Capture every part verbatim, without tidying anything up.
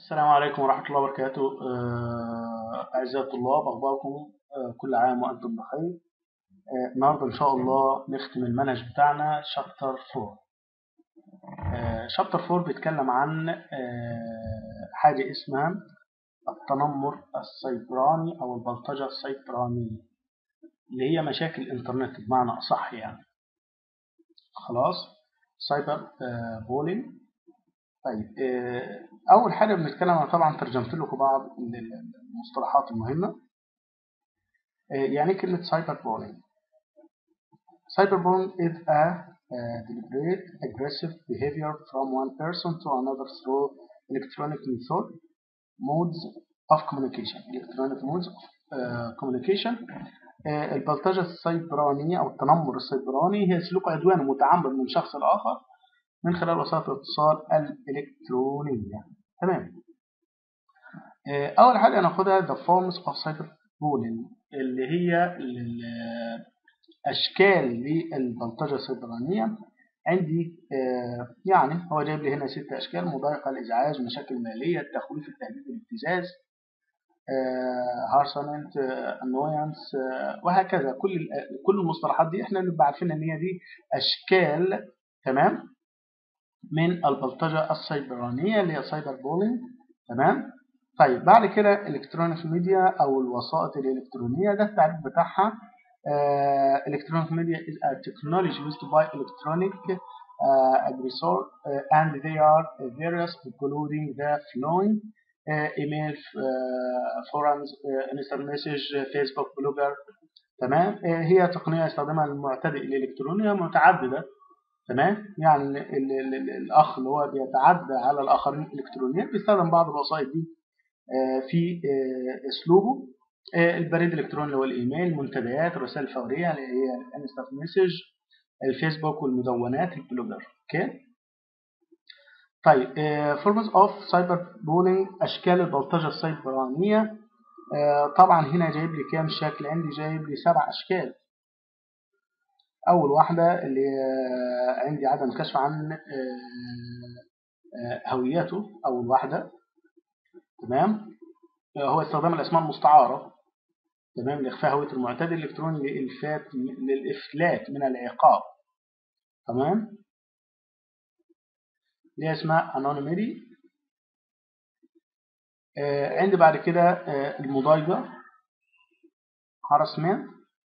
السلام عليكم ورحمة الله وبركاته. آه، أعزائي الطلاب، أخباركم؟ آه، كل عام وأنتم بخير. آه، النهاردة إن شاء الله نختم المنهج بتاعنا شابتر فور. شابتر فور بيتكلم عن آه، حاجة اسمها التنمر السيبراني أو البلطجة السيبرانية، اللي هي مشاكل الإنترنت بمعنى أصح يعني. خلاص، سايبر آه، بولينج. طيب، أول حاجة بنتكلم عنها، طبعا ترجمت لكم بعض المصطلحات المهمة. يعني كلمة سايبر بولينج. سايبر بولينج is a uh, deliberate aggressive behavior from one person to another through electronic method modes of communication. electronic modes of uh, communication. uh, البلطجة السيبرانية أو التنمر السيبراني هي سلوك عدواني متعمد من شخص لآخر من خلال وسائل الاتصال الإلكترونية. تمام. أول حاجة ناخدها the forms of cyberbullying، اللي هي أشكال للبلطجة السيبرانية. عندي يعني هو جايب لي هنا ست أشكال: مضايقة، الإزعاج، مشاكل مالية، التخويف، التهديد، الابتزاز، هارسمنت، انوينس، وهكذا. كل كل المصطلحات دي احنا نبقى عارفين ان هي دي أشكال، تمام، من البلطجة السيبرانية اللي هي سايبر بولينج. تمام. طيب، بعد كده الكترونيك ميديا او الوسائط الالكترونيه، ده التعريف بتاعها. الكترونيك ميديا is a technology used by electronic uh, aggressor uh, and they are various including the following: uh, email, uh, forums, uh, instant message, فيسبوك، بلوجر. تمام. uh, هي تقنيه يستخدمها المعتدي الالكترونيه متعدده. تمام. يعني ال ال ال الاخ اللي هو بيتعدى على الاخرين الكترونيا بيستخدم بعض الوسائط دي في اسلوبه. البريد الالكتروني اللي هو الايميل، المنتديات، الرسائل الفوريه اللي هي الانستنت مسج، الفيسبوك والمدونات، البلوجر. اوكي. طيب، فورمز اوف سايبر بولينج، اشكال البلطجه السيبرانيه. طبعا هنا جايب لي كام شكل؟ عندي جايب لي سبع اشكال. اول واحده اللي عندي عدم كشف عن هويته. اول واحده، تمام، هو استخدام الاسماء المستعاره، تمام، لاخفاء هويه المعتدي الالكتروني للافلات للافلات من العقاب. تمام. دي اسمها انونيميتي. آه عندي بعد كده آه المضايقه، هاراسمنت.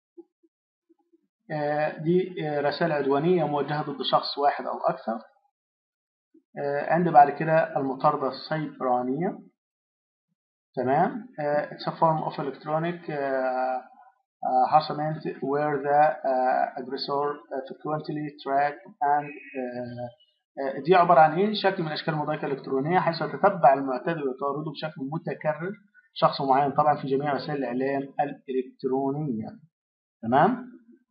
آه دي آه رسائل عدوانيه موجهه ضد شخص واحد او اكثر. آه عندي بعد كده المطارده السيبرانيه. تمام. uh, it's a form of electronic uh, uh, harassment where the uh, aggressor uh, frequently track and uh, uh, دي عبارة عن ايه؟ شكل من اشكال المضايقة الالكترونية حيث يتتبع المعتدي ويطارده بشكل متكرر شخص معين، طبعا في جميع وسائل الاعلام الالكترونية. تمام.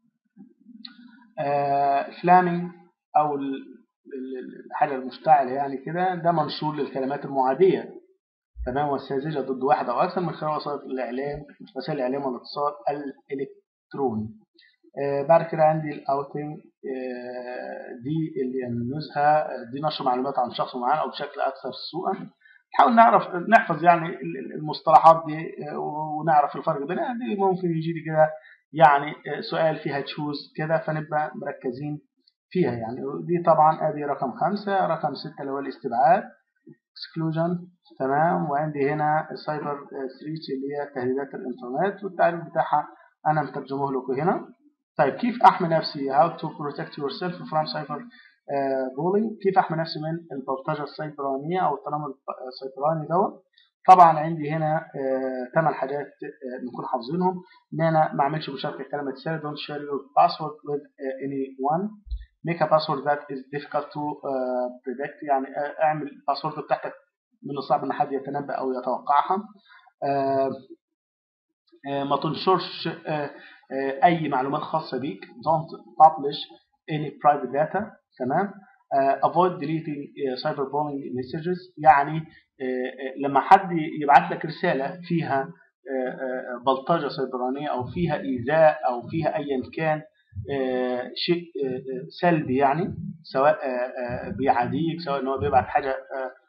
فلامينج uh, او الحاجة المشتعلة يعني كده، ده منشور للكلمات المعادية، تمام، والساذجة ضد واحد أو أكثر من خلال وسائل الإعلام وسائل الإعلام والاتصال الإلكتروني. آه بعد كده عندي الأوتنج. آه دي اللي النزهة، دي نشر معلومات عن شخص معين أو بشكل أكثر سوءا. نحاول نعرف نحفظ يعني المصطلحات دي ونعرف الفرق بينها. دي ممكن يجي لي كده يعني سؤال فيها تشوز كده، فنبقى مركزين فيها يعني. دي طبعا ادي رقم خمسة. رقم ستة اللي هو الاستبعاد، exclusion. تمام. وعندي هنا السايبر ثريتس اللي هي تهديدات الانترنت، والتعريف بتاعها انا مترجمه لكم هنا. طيب، كيف احمي نفسي؟ how to protect yourself from cyber bullying. كيف احمي نفسي من البلطجه السيبرانيه او التنمر السيبراني دوت؟ طبعا عندي هنا ثمان حاجات نكون حافظينهم: ان انا ما اعملش مشاركه كلمه سر، don't share your password with anyone، make a password that is difficult to uh, predict، يعني اعمل الباسورد بتاعتك من الصعب ان حد يتنبأ او يتوقعها. uh, uh, ما تنشرش uh, uh, اي معلومات خاصه بيك، don't publish any private data. تمام. uh, avoid deleting uh, cyberbullying messages، يعني uh, لما حد يبعت لك رساله فيها uh, uh, بلطجه سيبرانيه او فيها ايذاء او فيها ايا كان آه شيء آه سلبي، يعني سواء آه بيعاديك، سواء ان هو بيبعت حاجه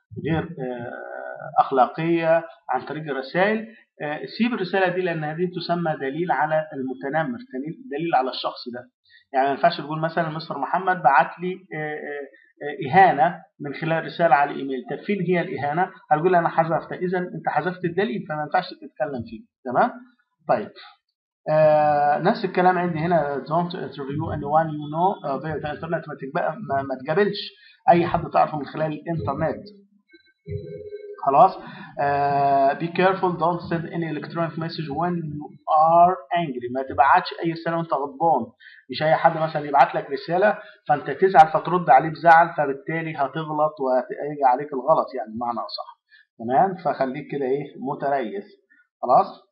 غير أخلاقية عن طريق الرسائل، سيب الرسالة دي، لأن هذه تسمى دليل على المتنمر، دليل على الشخص ده. يعني ما ينفعش تقول مثلا مستر محمد بعت لي إهانة من خلال رسالة على الإيميل. طب فين هي الإهانة؟ هتقول أنا حذفتها، إذا أنت حذفت الدليل فما ينفعش تتكلم فيه. تمام؟ طيب آه نفس الكلام عندي هنا don't interview anyone you know uh, via the internet. ما, تجبق ما, ما تقابلش أي حد تعرفه من خلال الإنترنت. خلاص. uh, be careful don't send any electronic message when you are angry. ما تبعتش أي رسالة وأنت غضبان. مش أي حد مثلا يبعت لك رسالة فأنت تزعل فترد عليه بزعل، فبالتالي هتغلط وهيجي عليك الغلط، يعني بمعنى أصح. تمام؟ فخليك كده إيه متريث. خلاص.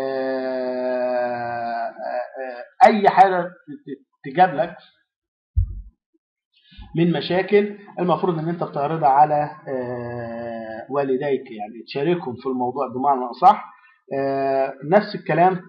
اي حاجه تجاب لك من مشاكل المفروض ان انت بتعرضها على والديك، يعني تشاركهم في الموضوع بمعنى اصح. نفس الكلام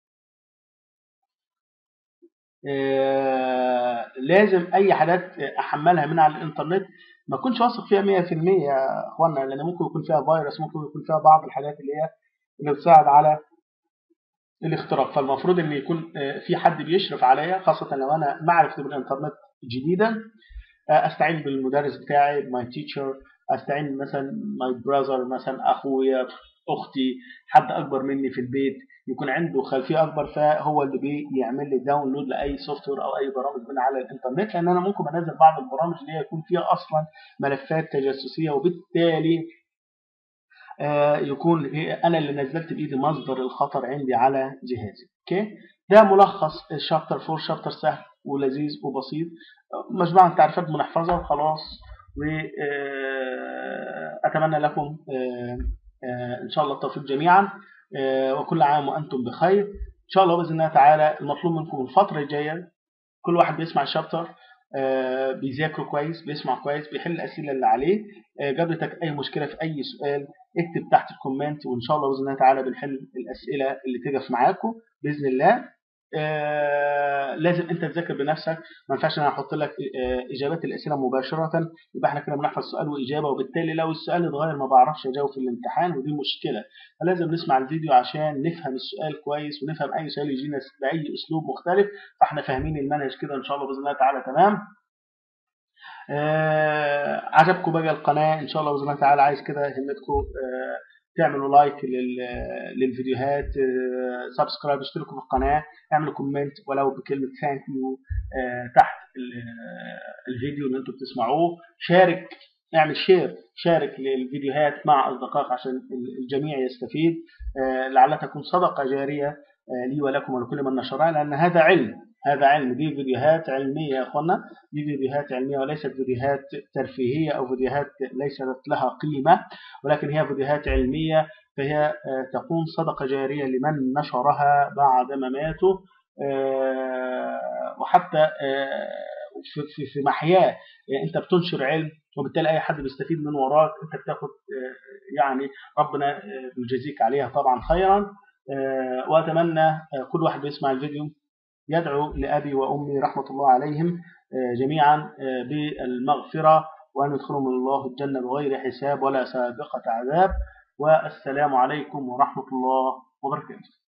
لازم اي حاجات احملها من على الانترنت ما اكونش واثق فيها مية في المية يا اخوانا، لان ممكن يكون فيها فيروس، ممكن يكون فيها بعض الحاجات اللي هي اللي بتساعد على الاختراق. فالمفروض ان يكون في حد بيشرف عليا، خاصة لو انا معرفتي بالانترنت جديدا، استعين بالمدرس بتاعي ماي تيتشر، استعين مثلا ماي براذر، مثلا اخويا اختي، حد اكبر مني في البيت يكون عنده خلفيه اكبر، فهو اللي بيعمل لي داونلود لاي سوفت وير او اي برامج من على الانترنت، لان انا ممكن انزل بعض البرامج اللي هي يكون فيها اصلا ملفات تجسسيه، وبالتالي يكون انا اللي نزلت بايدي مصدر الخطر عندي على جهازي. اوكي، ده ملخص الشابتر أربعة. شابتر سهل ولذيذ وبسيط، مجموعه من تعريفات بنحفظها وخلاص. واتمنى لكم ان شاء الله التوفيق جميعا، وكل عام وانتم بخير ان شاء الله باذن الله تعالى. المطلوب منكم الفتره الجايه كل واحد بيسمع الشابتر بيذاكره كويس، بيسمع كويس، بيحل الاسئله اللي عليه. قابلتك اي مشكله في اي سؤال اكتب تحت الكومنت، وان شاء الله باذن الله تعالى بنحل الاسئله اللي تقف معاكم باذن الله. آه لازم انت تذاكر بنفسك، ما ينفعش انا احط لك آه اجابات الاسئله مباشره، يبقى احنا كده بنحفظ سؤال واجابه، وبالتالي لو السؤال اتغير ما بعرفش اجاوب في الامتحان، ودي مشكله. فلازم نسمع الفيديو عشان نفهم السؤال كويس، ونفهم اي سؤال يجينا باي اسلوب مختلف، فاحنا فاهمين المنهج كده ان شاء الله باذن الله تعالى. تمام. آه عجبكم بقى القناه ان شاء الله باذن الله تعالى، عايز كده همتكم آه تعملوا لايك للفيديوهات، سبسكرايب، اشتركوا في القناة، اعملوا كومنت ولو بكلمة ثانك يو تحت الفيديو اللي انتم بتسمعوه. شارك، اعمل شير، شارك للفيديوهات مع اصدقائك عشان الجميع يستفيد، لعلها تكون صدقة جارية لي ولكم ولكل من نشرها، لان هذا علم، هذا علم، دي فيديوهات علمية يا اخوانا، دي فيديوهات علمية وليست فيديوهات ترفيهية او فيديوهات ليست لها قيمة، ولكن هي فيديوهات علمية، فهي تكون صدقة جارية لمن نشرها بعد ما ماتوا، وحتى في في محياه انت بتنشر علم، وبالتالي اي حد بيستفيد من وراك انت بتاخد، يعني ربنا يجازيك عليها طبعا خيرا. واتمنى كل واحد بيسمع الفيديو يدعو لأبي وأمي رحمة الله عليهم جميعا بالمغفرة، وأن يدخلهم الله الجنة بغير حساب ولا سابقة عذاب. والسلام عليكم ورحمة الله وبركاته.